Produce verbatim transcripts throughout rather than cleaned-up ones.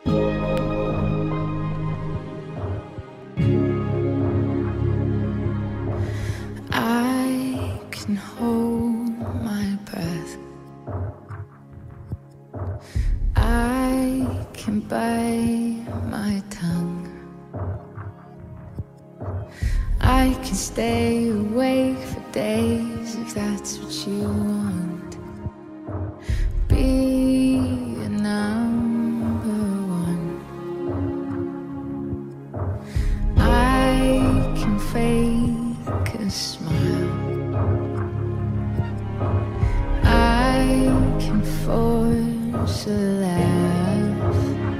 I can hold my breath. I can bite my tongue. I can stay awake for days if that's what you want. Be a number one. I can fake a smile. I can force a laugh.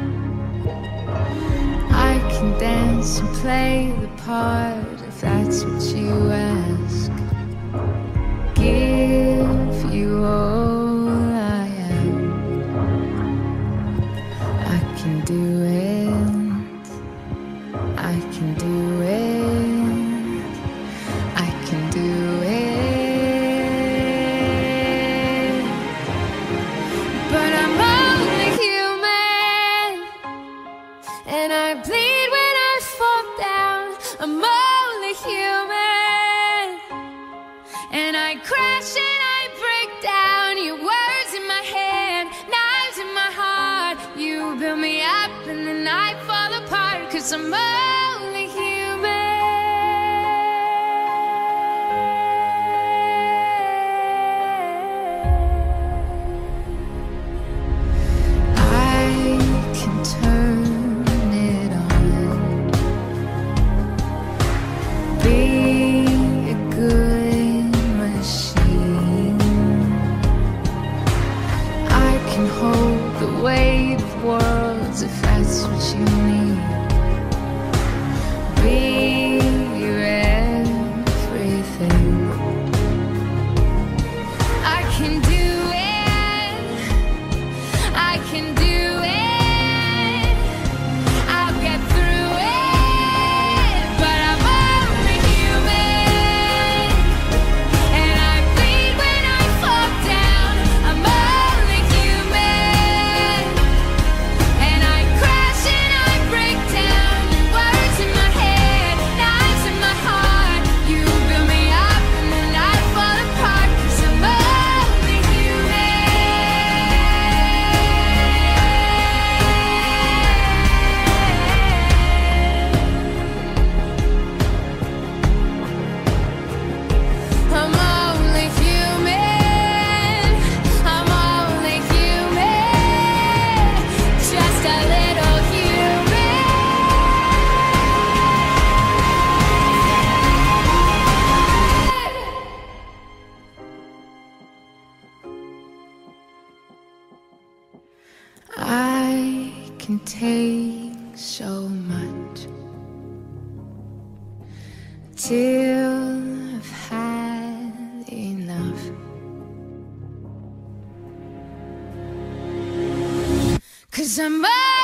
I can dance and play the part if that's what you ask. Give you all I am. I can do it. I can do it. I can do it. But I'm only human, and I bleed when I fall down. I'm only human, and I crash and I break down. Your words in my head, knives in my heart. You build me up and then I fall apart, 'cause I'm only human. I can turn it on. Be a good machine. I can hold the weight of worlds if that's what you need. Be your everything. I can do it. I can do it. I'll get through it. But I'm only human, and I bleed when I fall down. I'm only human, and I crash and I break down. Words in my head, knives in my heart. You build me up and then I fall apart, 'cause I'm only I'm only human. I'm only human. Just a little human. I can take so much till I've had enough. 'Cause I'm